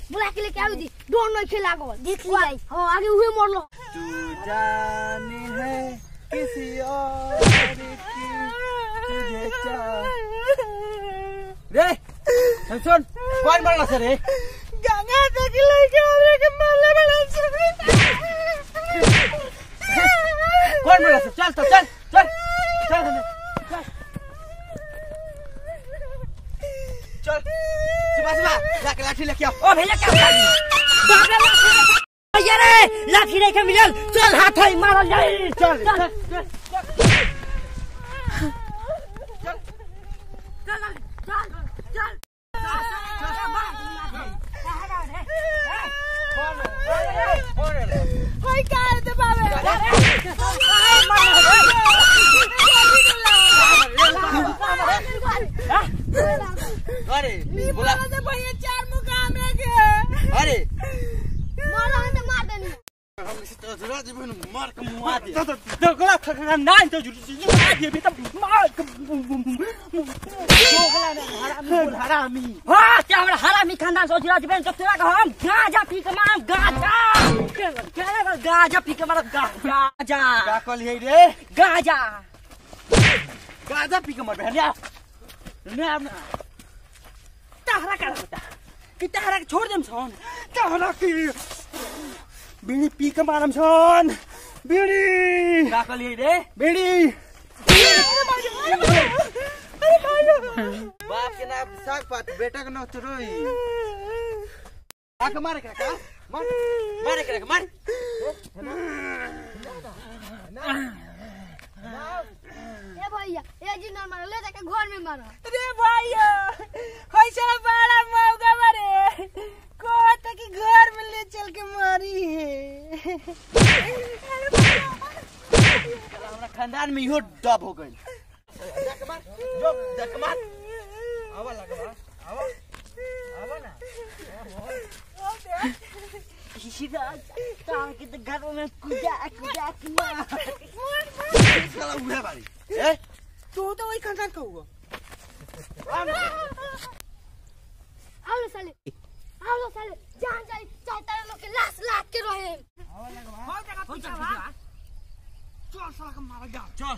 बुला के लेके आवी डोर नहीं खेला गो देख ली हां आगे उहे मरलो तू जाने है किसी और की तुझे रे सुन कौन मरला से रे गंगा देख लेके आवे के मारले बड़ा से कौन मरला से चल तो चल चल चल चल सुबह जाके लाठी लेके आओ ओ भैया क्या भैया रे लाठी लेके मिलल चल हाथ है मारल जाई चल चल होय काय ते बाबे अरे बोला तो भैया चार मुकाम है के अरे मारा है तो मार देनी हम इसे तो जरा जीवन मार के मुआ दे तो गला खखा ना तो जुड़ा दे भी तो मार जोगला ने हरामी हां क्या हमरा हरामी खानदान से जुड़ा जीवन सब तेरा का हम गांजा पी के मार गांजा क्या गांजा पी के मार गांजा का कल है रे गांजा गाजा पी के मर भैया ना ताहरा का बता कि ताहरा के छोड़ देम छन ताहरा की बीड़ी पी के मारम छन बीड़ी का कल है रे बीड़ी बाप के नाम साग पात बेटा के नाम तो रोई आके मारे का मार मारे का मार ए भैया ए जी न मार ले जाके घर में मारो अरे भैया होय सारा बड़ा मौका मारे को त कि घर में ले चल के मारी है हमरा खानदान में इहो डब हो गइल जाके मार जो जाके मार आवा लगा आवा ना सीधा तार के तो घर में कुदा कुदा किया साला उहे बारी ए तू तो वही खानदान का हुआ आओ साले जान जाई चाहता लोग के लाश लाग के रहे हो जगह पीछा बा चल साला का मारा जा चल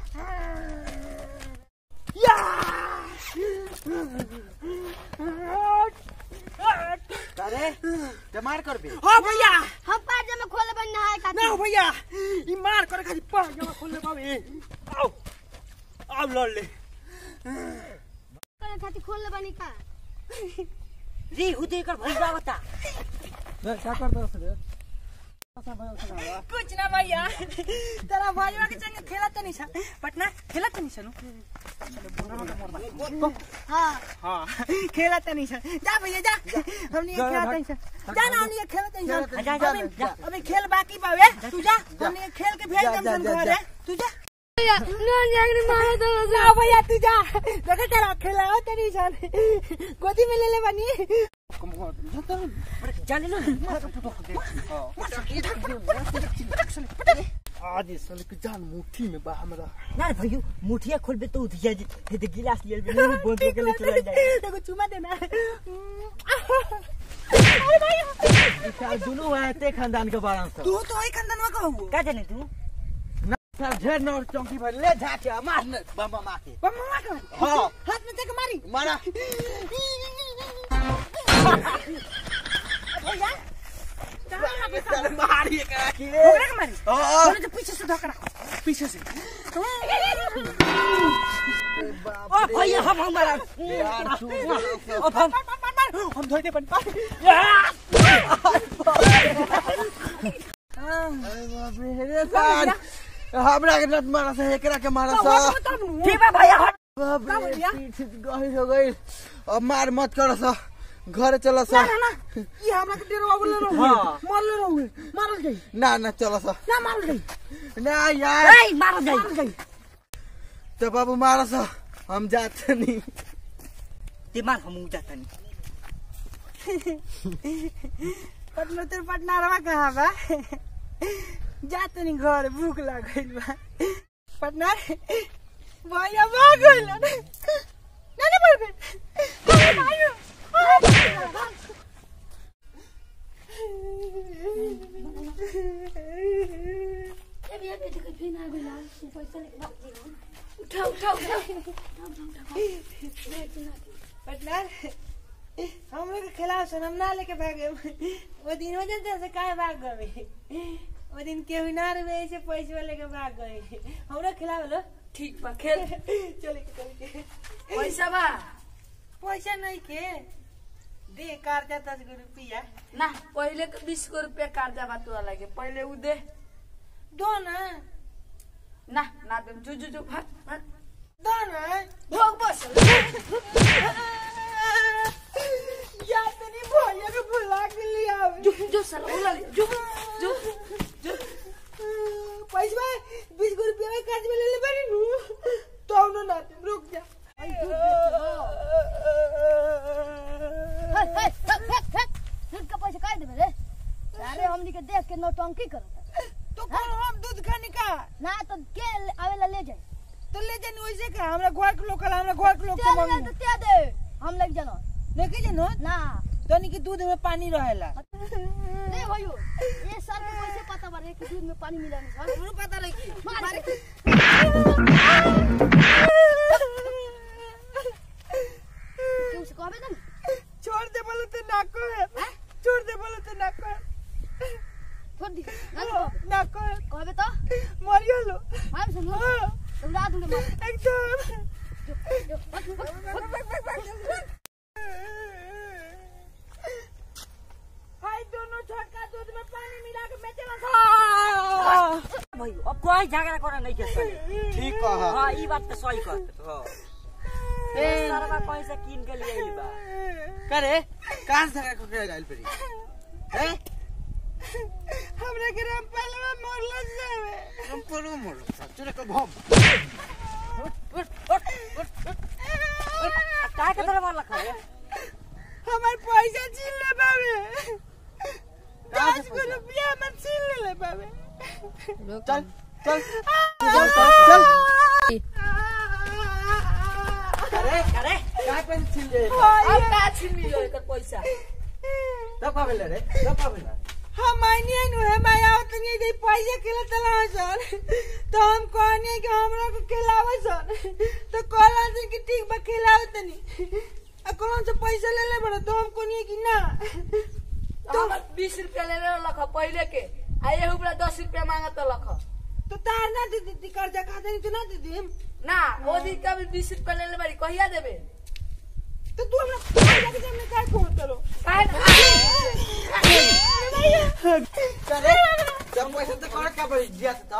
या अरे ते मार कर बे हां भैया हम पाजे में खोले बन नहाए खातिर ना भैया ई मार करे खाली पार जमा खोलले बाबे आओ आओ लड़ ले करे खातिर खोले बनी का री हुदे कर भैया बता क्या करता है रे कुछ ना भैया तेरा भैया के संग खेलत नहीं छ पटना खेलत नहीं छनु हां हां खेलत नहीं छ जा भैया जा हमनी खेलत नहीं छ जा ना हमनी खेलत नहीं छ अबे खेल बाकी बावे तू जा हमनी खेल के भेज देम सन घरे तू जा भैया ना जागने मारो तो जा भैया तू जा देखे तेरा खेला तेरी जान गोदी में ले ले बनी जाने लो आज साले के जान मुट्ठी में बा हमरा ना भैया मुठिया खोलबे तो उधिया जी हे गिलास ले बे नहीं बंद के ले चला जाए देखो चुमा देना अरे भैया साल दोनों आते खानदान के बारे में तू तो वही खानदान का हो का जाने तू साल ढेर नौर चौकी पर ले जाके मार बम मार के हां हाथ में तक मारी मारा भैया मारी का की रे ओकरा के मारी हां तो पीछे से धक्का पीछे से बाप ओ भैया हम हमारा यार तू हम धोई दे बन अरे बाप रे साल हमरा के नत मारा से एकरा के मारा सा ठीक है भैया बाप रे पीठ गहिर हो गई अब मार मत कर सा घर चला सा ना ये हमरा के डेरो बोले रहो मार ले रहो मारल गई ना चला सा ना मारल गई ना यार ए मारल गई तो बाबू मारा सा हम जाते नहीं ते मार हम जाता नहीं पटना रवा कहाँ बा जाते नहीं घर भूख लागल बा पटना भैया भाग गइल ना मर गइल हम लोग खिलाओ सन हम ना लेके भागे वो दिन वजह से काहे भाग गए वो दिन केहू ना रे ऐसे पैसे लेके भाग गए हमरा खिलाओ लो ठीक बा खेल चल के पैसा बा पैसा नहीं के दे कर्जा 10 रुपया ना पहले के 20 रुपया कर्जा बा तोरा लगे पहले उ दे दो ना ना दे जो भाग दो ना भोग बस यार तनी भैया के बुला के लिया जो साला बुला ले जो पैसा 20 रुपया में कर्ज में ले ले बनी नु तो ना रुक जा का पैसा काट देबे रे अरे हमनी के देख के नौटंकी करत तो कौन हम दूध खाने का ना तो के आवेला ले जाए तो ले जानी वैसे का हमरा घर के लोकल हमरा घर के लोग ते दे हम लग जानो लेके जानो ना तनी के दूध में पानी रहेला ले भयो ये सर के पैसे पता बारे कि दूध में पानी मिला नहीं हमरो पता रही की मारे क्यों से कहबे ना छोड़ दे बोलो तो नाको है छोड़ दे बोलो तो नाको है छोड़ दी नाको है कहबे तो मरियो लो हम सुन लो उड़ा दूंगे मार एकदम जो हाय दोनों छोटका दूध में पानी मिला के बेचला भाई अब कोई झगड़ा करे नहीं के ठीक कहा हां ई बात तो सही कहत ए सरवा पैसा किन के लिए आइल बा करे कहां से को के गाइल पड़ी हैं हमरा के राम पहलवा मोरला जावे हम परो मोर सचरे को भम का के तरह मार लखा रे हमार पैसा छीन ले बाबे 10 रुपया मन छीन ले बाबे चल करे काय पे छीन ले अब का छीन लियो एकर पैसा तब का भेले रे तब का भेले हम आइने नु है मैं आवत नहीं दे पैसा खेला चला सर तो हम कहने कि हमरा को खिलावे सर तो कहला से कि ठीक बा खिलावे तनी आ कौन से पैसा ले ले बड़ा तो हम कोनी कि ना तो हम 20 रुपया ले ले लख पहले के आ ये हुबरा 10 रुपया मांगत लख तो तार ना दीदी कर्जा खाता नहीं तो ना दीदी ना ओ दिन का भी 20 रुपया ले ले बारी कहिया देबे तो तू हमरा पैसा के सामने काय फोन करो काहे करे जब पैसा तो कर का पड़ी दिया तो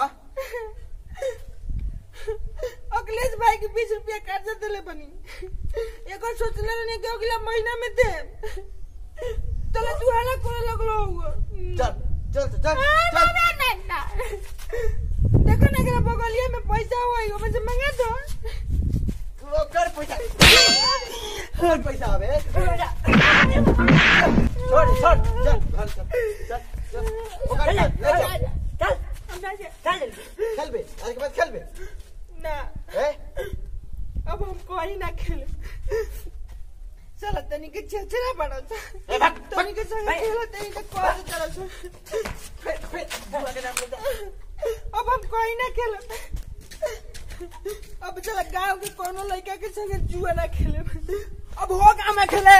अखिलेश भाई के 20 रुपया कर्जा देले बनी एक और सोचले नहीं कि अगला महीना में दे तले तू हाला करे लगलो हुआ चल ना देखो ना कि बगलिया में पैसा होई ओ में से मांगा दो तू कर पैसा आवे छोड़ चल घर चल खेल बे आज के बाद खेल बे ना अब हम कोई ना खेले चल तनी के छेछरा बड़ा तनी के संग खेला तनी के कोई चलो अब हम कोई ना खेले अब चल गांव के कोनो लड़का के संग जुआ ना खेले अब हो काम में खेले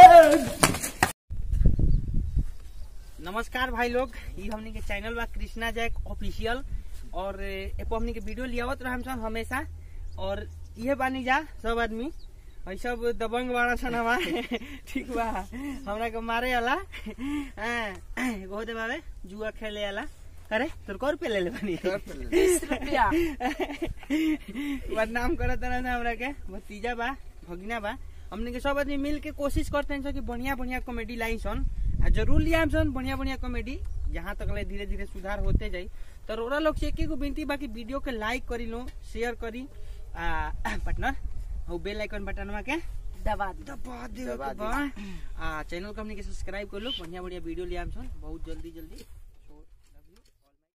नमस्कार भाई लोग ये हमनी के चैनल बा कृष्णा जैक ऑफिशियल और एपो हमनी के वीडियो लियावत रहम सन हमेशा और ये बानी जा सब आदमी और सब दबंग बाड़ा सन हवा ठीक बा हमरा के मारे वाला एगो दे बाबे जुआ खेले वाला करे तोर को रुपया ले ले बानी 20 रुपया बदनाम करत ना हमरा के भतीजा बा भगिना बा हमने के सब आदमी मिल के कोशिश करते हैं कि बढ़िया कॉमेडी लाई सन जरूर लिया सन बढ़िया कॉमेडी जहाँ तक ले धीरे धीरे सुधार होते जाई तो रोरा लोग से एक विनती बाकी वीडियो के लाइक करी लो शेयर करी पार्टनर और बेल आइकन बटनवा के दबा दे चैनल को हमने के सब्सक्राइब कर लो बढ़िया वीडियो लिया सन बहुत जल्दी